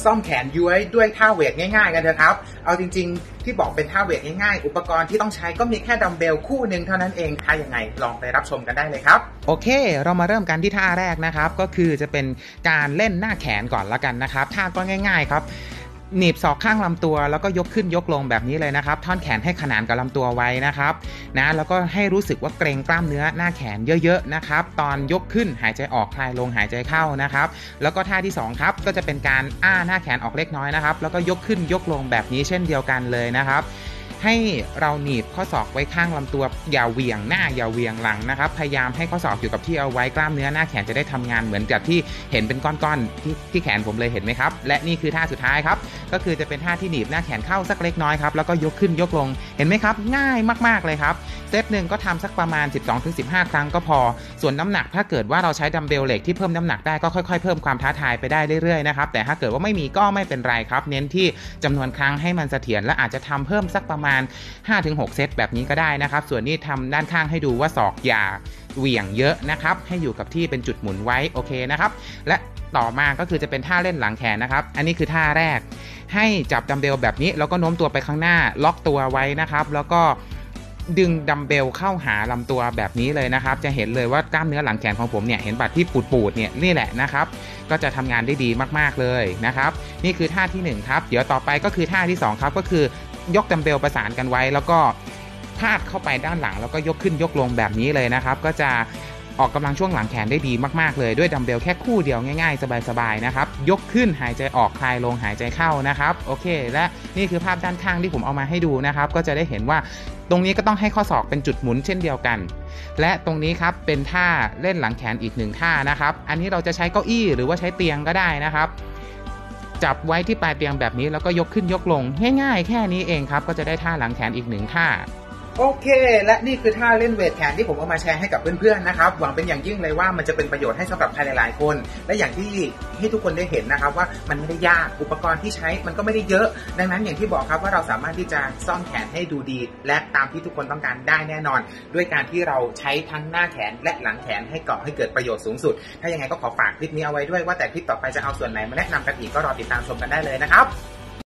ซ่อมแขนย้วยด้วยท่าเวทง่ายๆกันเถอะครับเอาจริงๆที่บอกเป็นท่าเวทง่ายๆอุปกรณ์ที่ต้องใช้ก็มีแค่ดัมเบลคู่หนึ่งเท่านั้นเองถ้ายังไงลองไปรับชมกันได้เลยครับโอเคเรามาเริ่มกันที่ท่าแรกนะครับก็คือจะเป็นการเล่นหน้าแขนก่อนละกันนะครับท่าก็ง่ายๆครับหนีบศอกข้างลำตัวแล้วก็ยกขึ้นยกลงแบบนี้เลยนะครับท่อนแขนให้ขนานกับลำตัวไว้นะครับแล้วก็ให้รู้สึกว่าเกร็งกล้ามเนื้อหน้าแขนเยอะๆนะครับตอนยกขึ้นหายใจออกคลายลงหายใจเข้านะครับแล้วก็ท่าที่2ครับก็จะเป็นการหน้าแขนออกเล็กน้อยนะครับแล้วก็ยกขึ้นยกลงแบบนี้เช่นเดียวกันเลยนะครับให้เราหนีบข้อศอกไว้ข้างลำตัวอย่าเหวี่ยงหน้าอย่าเหวี่ยงหลังนะครับพยายามให้ข้อศอกอยู่กับที่เอาไว้กล้ามเนื้อหน้าแขนจะได้ทำงานเหมือนกับที่เห็นเป็นก้อนๆที่แขนผมเลยเห็นไหมครับและนี่คือท่าสุดท้ายครับก็คือจะเป็นท่าที่หนีบหน้าแขนเข้าสักเล็กน้อยครับแล้วก็ยกขึ้นยกลงเห็นไหมครับง่ายมากๆเลยครับเซตหนึ่งก็ทำสักประมาณ 12-15 ครั้งก็พอส่วนน้ำหนักถ้าเกิดว่าเราใช้ดัมเบลเหล็กที่เพิ่มน้ำหนักได้ก็ค่อยๆเพิ่มความท้าทายไปได้เรื่อยๆนะครับแต่ถ้าเกิดว่าไม่มีก็ไม่เป็นไรครับเน้นที่จำนวนครั้งให้มันเสถียรและอาจจะทำเพิ่มสักประมาณ 5-6 เซตแบบนี้ก็ได้นะครับส่วนนี้ทำด้านข้างให้ดูว่าศอกอย่าเหวี่ยงเยอะนะครับให้อยู่กับที่เป็นจุดหมุนไว้โอเคนะครับและต่อมาก็คือจะเป็นท่าเล่นหลังแขนนะครับอันนี้คือท่าแรกให้จับดัมเบลแบบนี้แล้วก็โน้มตัวไปข้างหน้าล็อกตัวไว้นะครับแล้วก็ดึงดัมเบลเข้าหาลำตัวแบบนี้เลยนะครับจะเห็นเลยว่ากล้ามเนื้อหลังแขนของผมเนี่ยเห็นบัดที่ปูดๆเนี่ยนี่แหละนะครับก็จะทำงานได้ดีมากๆเลยนะครับนี่คือท่าที่1ครับเดี๋ยวต่อไปก็คือท่าที่2ครับก็คือยกดัมเบลประสานกันไว้แล้วก็พาดเข้าไปด้านหลังแล้วก็ยกขึ้นยกลงแบบนี้เลยนะครับก็จะออกกำลังช่วงหลังแขนได้ดีมากๆเลยด้วยดัมเบลแค่คู่เดียวง่ายๆสบายๆนะครับยกขึ้นหายใจออกคลายลงหายใจเข้านะครับโอเคและนี่คือภาพด้านข้างที่ผมเอามาให้ดูนะครับก็จะได้เห็นว่าตรงนี้ก็ต้องให้ข้อศอกเป็นจุดหมุนเช่นเดียวกันและตรงนี้ครับเป็นท่าเล่นหลังแขนอีก1ท่านะครับอันนี้เราจะใช้เก้าอี้หรือว่าใช้เตียงก็ได้นะครับจับไว้ที่ปลายเตียงแบบนี้แล้วก็ยกขึ้นยกลงง่ายๆแค่นี้เองครับก็จะได้ท่าหลังแขนอีก1ท่าโอเคและนี่คือท่าเล่นเวทแขนที่ผมเอามาแชร์ให้กับเพื่อนๆนะครับหวังเป็นอย่างยิ่งเลยว่ามันจะเป็นประโยชน์ให้สำหรับใครหลายๆคนและอย่างที่ให้ทุกคนได้เห็นนะครับว่ามันไม่ได้ยากอุปกรณ์ที่ใช้มันก็ไม่ได้เยอะดังนั้นอย่างที่บอกครับว่าเราสามารถที่จะซ่อมแขนให้ดูดีและตามที่ทุกคนต้องการได้แน่นอนด้วยการที่เราใช้ทั้งหน้าแขนและหลังแขนให้ก่อให้เกิดประโยชน์สูงสุดถ้ายังไงก็ขอฝากคลิปนี้เอาไว้ด้วยว่าแต่คลิปต่อไปจะเอาส่วนไหนมาแนะนำกันอีกก็รอติดตามชมกันได้เลยนะครับ